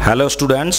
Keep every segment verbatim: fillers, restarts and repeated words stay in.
Hello students,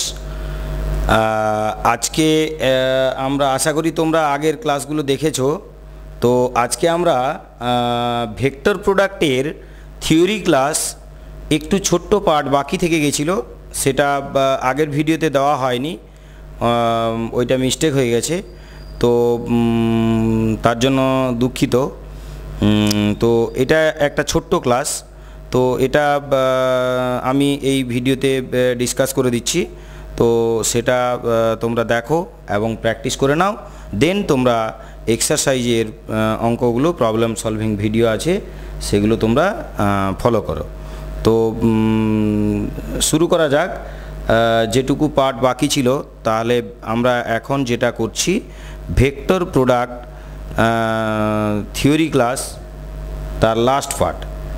আজকে আমরা আশা করি তোমরা আগের ক্লাসগুলো দেখেছো। তো আজকে আমরা ভেক্টর প্রোডাক্টের থিওরি ক্লাস একটু ছোট্ট পার্ট বাকি থেকে গেছিলো, সেটা আগের ভিডিওতে দেওয়া হয়নি, ওইটা মিস্টেক হয়ে গেছে, তো তার জন্য দুঃখিত। তো এটা একটা ছোট্ট ক্লাস, তো এটা আমি এই ভিডিওতে ডিসকাস করে দিচ্ছি। তো সেটা তোমরা দেখো এবং প্র্যাকটিস করে নাও, দেন তোমরা এক্সারসাইজের অঙ্কগুলো, প্রবলেম সলভিং ভিডিও আছে সেগুলো তোমরা ফলো করো। তো শুরু করা যাক। যেটুকু পার্ট বাকি ছিল, তাহলে আমরা এখন যেটা করছি ভেক্টর প্রোডাক্ট থিওরি ক্লাস তার লাস্ট পার্ট।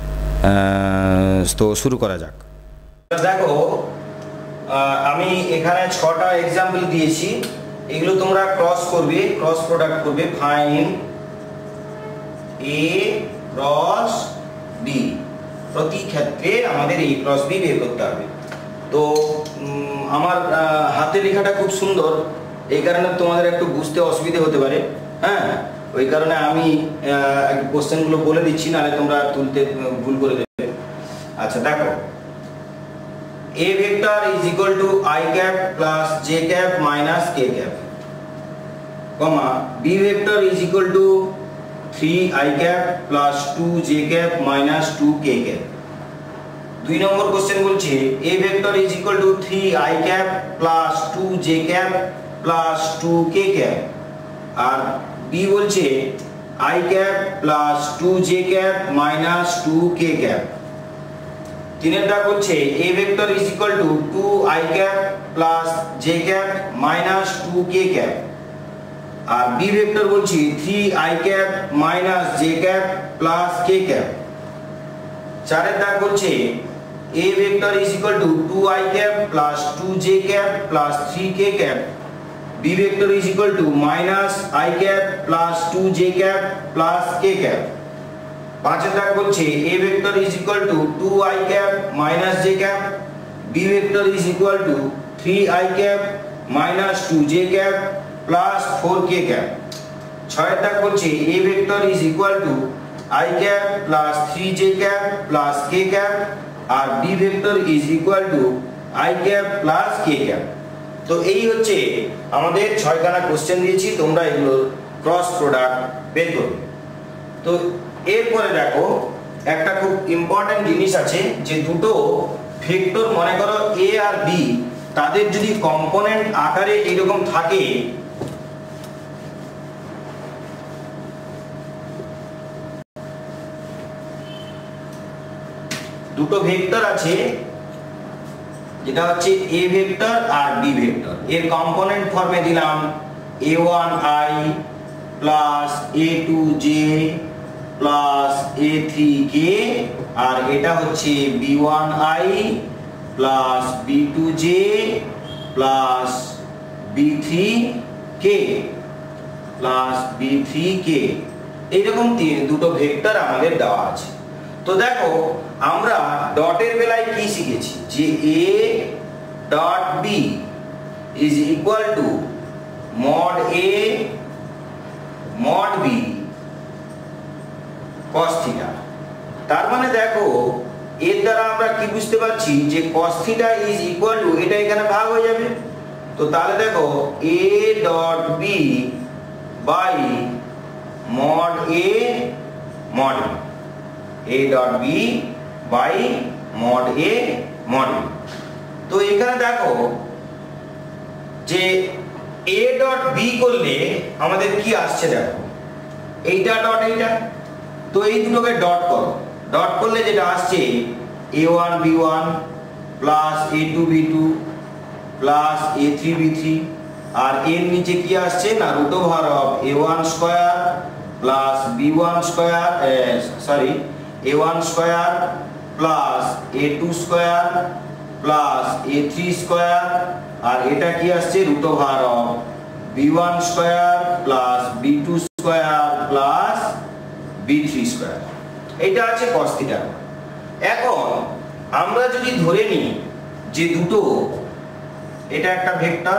তো শুরু করা যাক। দেখো, আমি এখানে ছটা এক্সাম্পল দিয়েছি, এগুলো তোমরা ক্রস করবে, ক্রস প্রোডাক্ট করবে। ফাইন্ড এ ক্রস বি, প্রতি ক্ষেত্রে আমাদের এ ক্রস বি বের করতে হবে। তো আমার হাতের লেখাটা খুব সুন্দর, এই কারণে তোমাদের একটু বুঝতে অসুবিধা হতে পারে, হ্যাঁ, ওই কারণে আমি কোশ্চেনগুলো বলে দিচ্ছি, নাহলে তোমরা তুলতে ভুল করে দেবে। আচ্ছা দেখো, a vector is equal to I cap plus j cap minus k cap, comma b vector is equal to three I cap plus two j cap minus two k cap। দুই নম্বর কোশ্চেন বলছে a vector is equal to three I cap plus two j cap plus two k cap, আর b বলছে I cap plus two j cap minus two k cap। তিনেরটা বলছে a vector is equal to two I cap plus j cap minus two k cap, আর b vector বলছি three I cap minus j cap plus k cap। চারের দাগ বলছে a vector is equal to two I cap plus two j cap plus three k cap, b vector is equal to minus I cap plus two j cap plus k cap। পাঁচের দাগ বলছে a vector is equal to two I cap minus j cap, b vector is equal to three I cap minus two j cap plus four k cap। ছয়ের দাগ বলছে a vector is equal to I cap plus three j cap plus k cap, আর b vector is equal to I cap plus k cap। তো এই হচ্ছে আমাদের ছয়খানা question দিয়েছি, তোমরা এগুলো ক্রস প্রোডাক্ট বের করবে। তো এরপরে দেখো, একটা খুব ইম্পর্টেন্ট জিনিস আছে, যে দুটো ভেক্টর মনে করো এ আর বি, তাদের যদি কম্পোনেন্ট আকারে এরকম থাকে, দুটো ভেক্টর আছে, যেটা হচ্ছে এ ভেক্টর আর বি ভেক্টর, এর কম্পোনেন্ট ফর্মে দিলাম A one I plus A two J plus A three K, আর এটা হচ্ছে B one I plus B two J plus B three K plus B three K. এইরকম দুটো vector আমাদের দেওয়া আছে। তো দেখো, আমরা ডটের বেলায় কি শিখেছি, যে A dot B is equal to mod A mod B cos theta. তার মানে দেখো, এর দ্বারা আমরা কি বুঝতে পারছি, যে cos theta is equal to, এটা এখানে ভাগ হয়ে যাবে। তো তাহলে দেখো a dot B by mod A mod B, a dot B by mod A mod B. তো এখানে দেখো যে a ডট বি করলে আমাদের কি আসছে, দেখো এইটা ডট এইটা, তো এই দুটোকে ডট করো, ডট করলে যেটা আসছে A one B one plus A two B two plus A three B three, আর এর নিচে কি আসছে না, root over of A one square plus B one square, sorry A one square plus A two square plus A three square, আর এটা কি আসছে root over of B one square plus B two square plus B three square. এটা আছে cos theta. এখন আমরা যদি ধরে নিই যে দুটো এটা একটা ভেক্টর,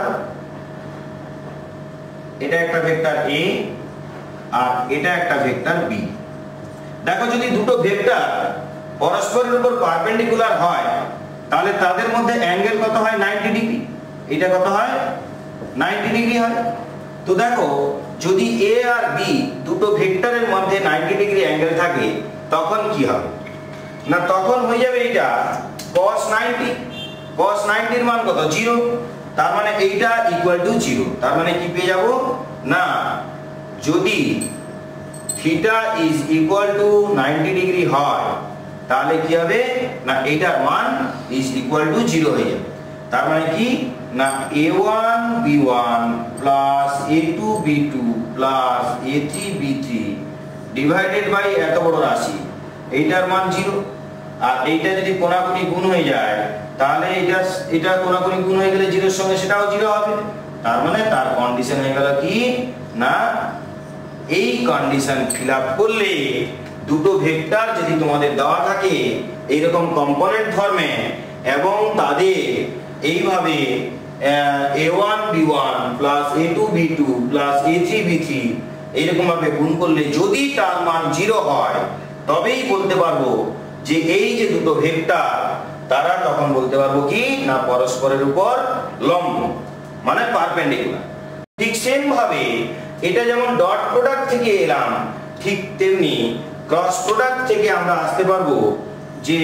এটা একটা ভেক্টর এ, আর এটা একটা ভেক্টর বি। দেখো যদি দুটো ভেক্টর পরস্পরের উপর পারপেন্ডিকুলার হয় তাহলে তাদের মধ্যে অ্যাঙ্গেল কত হয়? Ninety degree. এটা কত হয়? নাইনটি ডিগ্রি হয়। তো দেখো যদি এ আর বি দুটো ভেক্টরের মধ্যে নাইনটি ডিগ্রি অ্যাঙ্গেল থাকে তখন কি হবে না, তখন হয়ে যাবে এটা cos নাইনটি। cos নাইনটি এর মান কত? জিরো। তার মানে এইটা ইকুয়াল টু জিরো। তার মানে কি পেয়ে যাব না, যদি theta is equal to ninety degree হয় তাহলে কি হবে না, এইটার মান ইজ ইকুয়াল টু জিরো হয়ে যাবে। তার মানে কি না, A one B one plus A two B two plus A three B three divided by এত বড় রাশি, এইটার মান জিরো। আর এইটা যদি কোণাকুণি গুণ হয়ে যায় তাহলে এটা এটা কোণাকুণি গুণ হয়ে গেলে জিরোর সঙ্গে সেটাও জিরো হবে। তার মানে তার কন্ডিশন হয়ে গেল কি না, এই কন্ডিশন ফিল আপ করলে দুটো ভেক্টর যদি তোমাদের দেওয়া থাকে এইরকম কম্পোনেন্ট ফর্মে এবং তাদের এইভাবে A one B one plus A two B two plus A three B three এইরকম ভাবে গুণ করলে যদি তার মান জিরো হয় তবেই বলতে পারবো যে এই যে দুটো ভেক্টর তারা তখন বলতে পারবো কি না, পরস্পরের উপর লম্ব, মানে পারপেন্ডিকুলার। ঠিক সেম ভাবে এটা যেমন ডট প্রোডাক্ট থেকে এলাম, ঠিক তেমনি ক্রস প্রোডাক্ট থেকে আমরা আসতে পারবো যে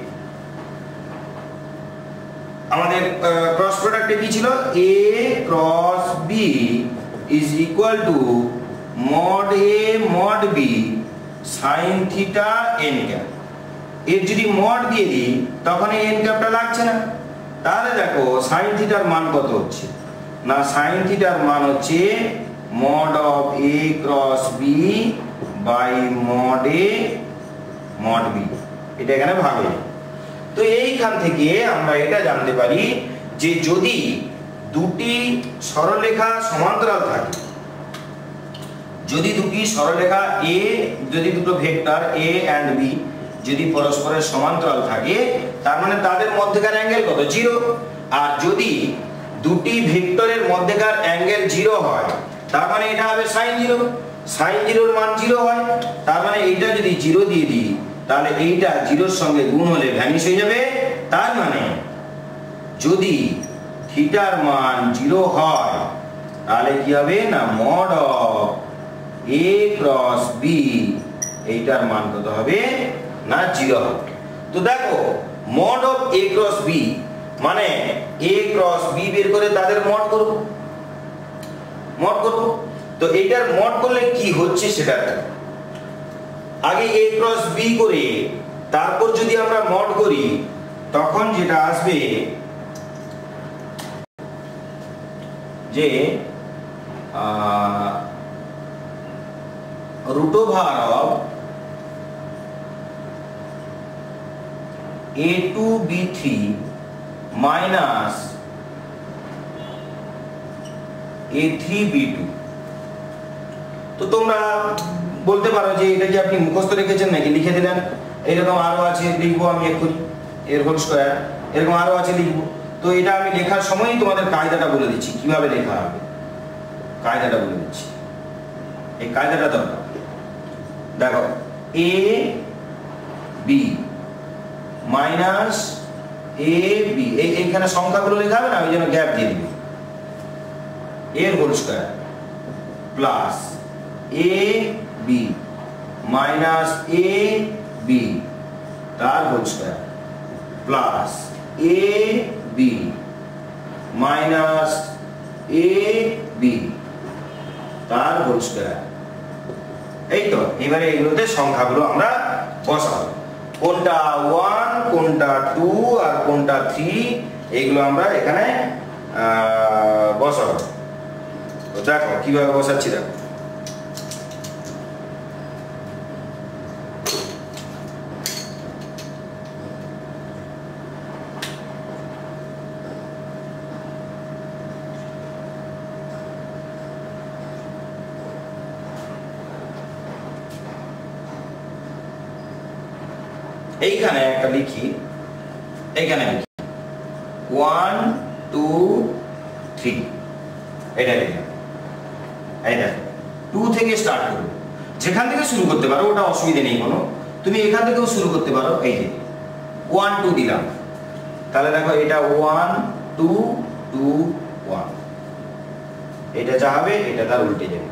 আমাদের ক্রস প্রোডাক্টে কি ছিল, A cross B is equal to mod A mod B sine theta N cap. এর যদি মড দিয়ে দিই তখন এই এন ক্যাপটা লাগছে না। তাহলে দেখো সাইন থিটার মান কত হচ্ছে না, সাইন থিটার মান হচ্ছে mod of A cross B by mod A mod B, এটা এখানে ভাগ হয়ে যায়। তো এইখান থেকে আমরা এটা জানতে পারি যে যদি দুটি সরলরেখা সমান্তরাল থাকে, যদি দুটি সরলরেখা এ, যদি দুটো ভেক্টর এ এন্ড বি যদি পরস্পরের সমান্তরাল থাকে তার মানে তাদের মধ্যেকার অ্যাঙ্গেল কত? জিরো। আর যদি দুটি ভেক্টরের মধ্যেকার অ্যাঙ্গেল জিরো হয় তার মানে এটা হবে সাইন জিরো। সাইন জিরোর মান জিরো হয়, তার মানে এইটা যদি জিরো দিয়ে দিই তাহলে এইটা জিরোর সঙ্গে গুণ হলে ভ্যানিশ হয়ে যাবে। তার মানে যদি থিটার মান জিরো হয় তাহলে কি হবে না, mod of A cross B এইটার মান কত হবে না, জিরো হবে। তো দেখো mod of A cross B মানে এ ক্রস বি বের করে তাদের মড করব, মড করব। তো এইটার মড করলে কি হচ্ছে সেটা আগে এ ক্রস বি করে তারপর যদি আমরা মড করি তখন যেটা আসবে যে root over of A two B three minus A three B two. তো তোমরা বলতে পারো যে এটা কি আপনি মুখস্থ রেখেছেন নাকি লিখে দিলেন, এরকম আরো আছে লিখবো আমি এক্ষুনি, এর হোল স্কয়ার এরকম আরো আছে লিখবো। তো এটা আমি লেখার সময়ই তোমাদের কায়দাটা বলে দিচ্ছি কিভাবে লেখা হবে, কায়দাটা বলে দিচ্ছি। এই কায়দাটা দরকার। দেখো A B minus A B, এইখানে সংখ্যাগুলো লেখা হবে না, ওই জন্য গ্যাপ দিয়ে দিবি, এর whole square plus A B minus A B তার whole square plus A B minus A B তার হোল স্কয়ার। এই তো এবারে এগুলোতে সংখ্যাগুলো আমরা বসাবো, কোনটা ওয়ান কোনটা টু আর কোনটা থ্রি এগুলো আমরা এখানে বসাবো। তো দেখো কিভাবে বসাচ্ছি, দেখো এইখানে একটা লিখি, এইখানে লিখি ওয়ান টু থ্রি, এটা লিখলাম। এইটা টু থেকে স্টার্ট করবে, যেখান থেকে শুরু করতে পারো, ওটা অসুবিধা নেই কোনো, তুমি এখান থেকেও শুরু করতে পারো। এই যে ওয়ান টু দিলাম, তাহলে দেখো এটা ওয়ান টু টু ওয়ান, এটা যা হবে এটা তার উল্টে যাবে।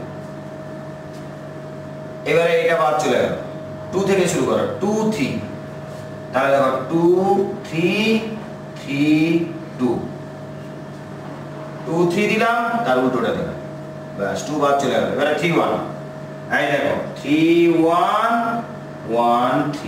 এবারে এটা বাদ চলে গেল, টু থেকে শুরু করো, টু থ্রি, তাহলে দেখো two three three two, two three দিলাম, তার উল্টোটা দিলাম, ব্যাস টু বাদ চলে গেল। এবারে থ্রি ওয়ান, এই দেখো থ্রি ওয়ান ওয়ান থ্রি।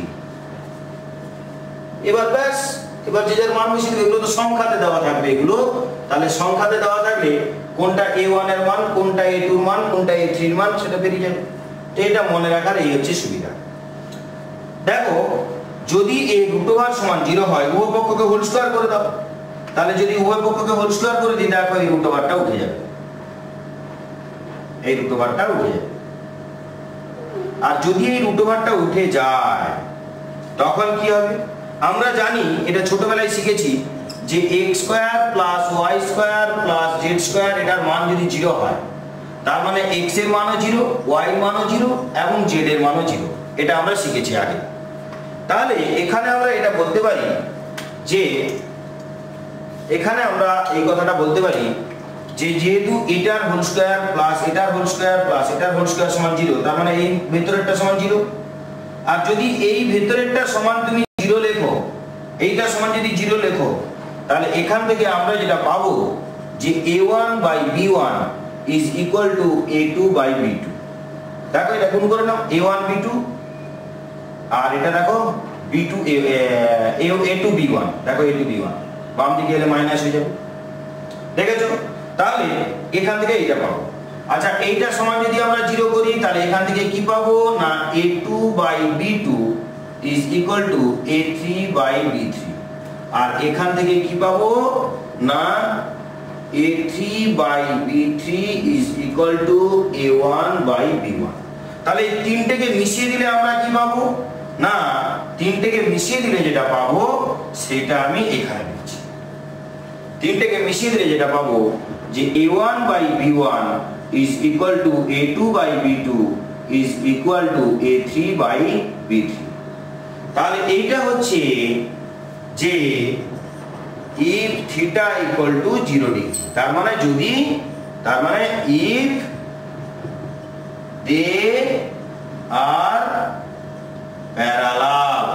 এবার ব্যাস, এবার যে যার মান বসিয়ে দেবে। এগুলো তো সংখ্যাতে দেওয়া থাকবে, এগুলো তাহলে সংখ্যাতে দেওয়া থাকলে কোনটা এ ওয়ান এর মান, কোনটা এ টু এর মান, কোনটা এ থ্রি এর মান, সেটা বেরিয়ে যাবে। তো এটা মনে রাখার এই হচ্ছে সুবিধা। দেখো যদি এই রুট ওভার সমান জিরো হয়, উভয় পক্ষকে হোল স্কয়ার করে দাও, তাহলে যদি উভয় পক্ষকে হোল স্কয়ার করে দিই, দেখো এই রুট ওভারটা উঠে যাবে, এই রুট ওভারটা উঠে যাবে। আর যদি এই রুট ওভারটা উঠে যায় তখন কি হবে? আমরা জানি, এটা ছোটবেলায় শিখেছি যে X square plus Y square plus Z square, এটার মান যদি জিরো হয়, তার মানে এক্স এর মানও জিরো, ওয়াই এর মানও জিরো এবং জেড এর মানও জিরো। এটা আমরা শিখেছি আগে। তাহলে এখানে আমরা এটা বলতে পারি যে, এখানে আমরা এই কথাটা বলতে পারি যে যেহেতু এটার হোল স্কয়ার প্লাস এটার হোল স্কয়ার প্লাস এটার হোল স্কয়ার সমান জিরো, তার মানে এই ভেতরেরটা সমান জিরো। আর যদি এই ভেতরেরটা সমান তুমি জিরো লেখো, এইটা সমান যদি জিরো লেখো, তাহলে এখান থেকে আমরা যেটা পাবো যে A one by B one is equal to A two by B two. দেখো এটা গুণ করে নাও, এ ওয়ান বি টু, আর এটা দেখো B two A two B one, দেখো এ টু বি ওয়ান, বাম দিকে এলে মাইনাস হয়ে যাবে, দেখেছো? তাহলে এখান থেকে এইটা পাবো। আচ্ছা, এইটা সমান যদি আমরা জিরো করি, তাহলে এখান থেকে কি পাবো না A two by B two is equal to A three by B three. আর এখান থেকে কি পাবো না A three by B three is equal to A one by B one. তাহলে এই তিনটেকে মিশিয়ে দিলে আমরা কি পাবো না, তিনটেকে মিশিয়ে দিলে যেটা পাবো সেটা আমি এখানে লিখছি। তিনটেকে মিশিয়ে দিলে যেটা পাবো যে A one by B one is equal to A two by B two is equal to A three by B three. তাহলে এইটা হচ্ছে যে if theta equal to zero degree, তার মানে যদি, তার মানে if they are parallel,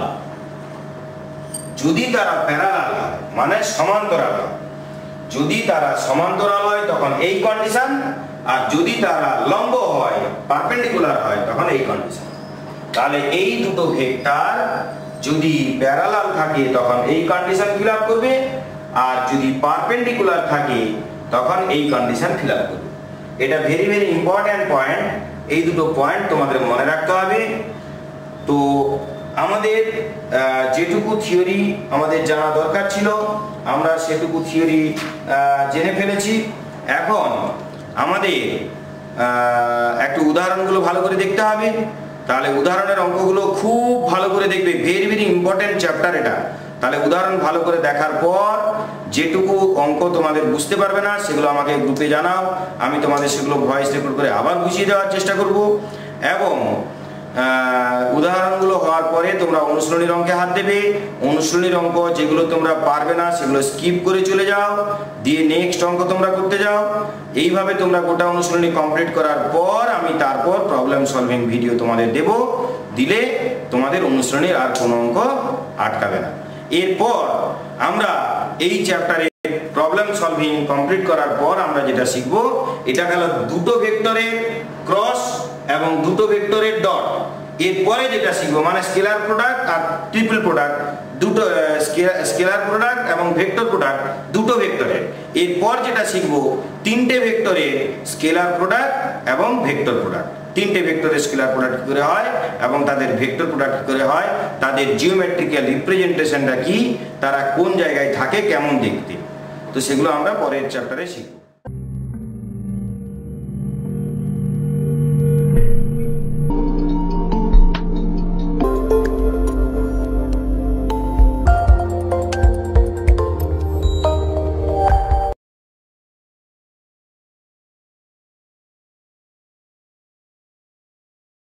যদি তারা প্যারালাল হয় মানে সমান্তরাল হয়, যদি তারা সমান্তরাল হয় তখন এই কন্ডিশন, আর যদি তারা লম্ব হয় পারপেন্ডিকুলার হয় তখন এই কন্ডিশন। তাহলে এই দুটো ভেক্টর যদি প্যারালাল থাকে তখন এই কন্ডিশন ফিল আপ করবে, আর যদি পারপেন্ডিকুলার থাকে তখন এই কন্ডিশন ফিল আপ করবে। এটা ভেরি ভেরি ইম্পর্টেন্ট পয়েন্ট, এই দুটো পয়েন্ট তোমাদের মনে রাখতে হবে। তো আমাদের যেটুকু থিওরি আমাদের জানা দরকার ছিল আমরা সেটুকু থিওরি জেনে ফেলেছি। এখন আমাদের একটু উদাহরণগুলো ভালো করে দেখতে হবে। তাহলে উদাহরণের অঙ্কগুলো খুব ভালো করে দেখবে, ভেরি ভেরি ইম্পর্টেন্ট চ্যাপ্টার এটা। তাহলে উদাহরণ ভালো করে দেখার পর যেটুকু অঙ্ক তোমাদের বুঝতে পারবে না সেগুলো আমাকে গ্রুপে জানাও, আমি তোমাদের সেগুলো ভয়েস রেকর্ড করে আবার বুঝিয়ে দেওয়ার চেষ্টা করব। এবং উদাহরণগুলো হওয়ার পরে তোমরা অনুশীলনীর অঙ্কে হাত দেবে। অনুশীলনীর অঙ্ক যেগুলো তোমরা পারবে না সেগুলো স্কিপ করে চলে যাও, দিয়ে নেক্সট অঙ্ক তোমরা করতে যাও। এইভাবে তোমরা গোটা অনুশীলনী কমপ্লিট করার পর আমি তারপর প্রবলেম সলভিং ভিডিও তোমাদের দেব, দিলে তোমাদের অনুশীলনীর আর কোনো অঙ্ক আটকাবে না। এরপর আমরা এই চ্যাপ্টারে প্রবলেম সলভিং কমপ্লিট করার পর আমরা যেটা শিখবো এটা গেল দুটো ভেক্টরের ক্রস এবং দুটো ভেক্টরের ডট। এরপরে যেটা শিখবো মানে স্কেলার প্রোডাক্ট আর ট্রিপল প্রোডাক্ট, দুটো স্কেলার প্রোডাক্ট এবং ভেক্টর প্রোডাক্ট দুটো ভেক্টরের। এরপর যেটা শিখবো তিনটে ভেক্টরের স্কেলার প্রোডাক্ট এবং ভেক্টর প্রোডাক্ট। তিনটে ভেক্টরের স্কেলার প্রোডাক্ট কি করে হয় এবং তাদের ভেক্টর প্রোডাক্ট কি করে হয়, তাদের জিওমেট্রিক্যাল রিপ্রেজেন্টেশনটা কি, তারা কোন জায়গায় থাকে, কেমন দেখতে। তো সেগুলো আমরা পরের চ্যাপ্টারে শিখব।